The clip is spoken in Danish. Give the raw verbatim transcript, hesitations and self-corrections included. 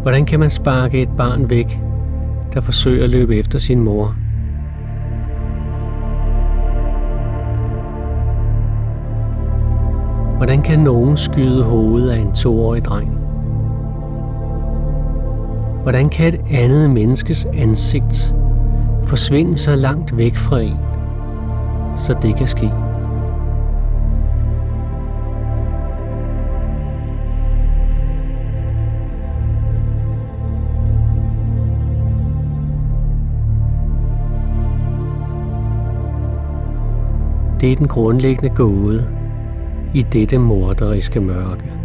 Hvordan kan man sparke et barn væk, der forsøger at løbe efter sin mor? Hvordan kan nogen skyde hovedet af en toårig dreng? Hvordan kan et andet menneskes ansigt forsvinde så langt væk fra en, så det kan ske? Det er den grundlæggende gåde i dette morderiske mørke.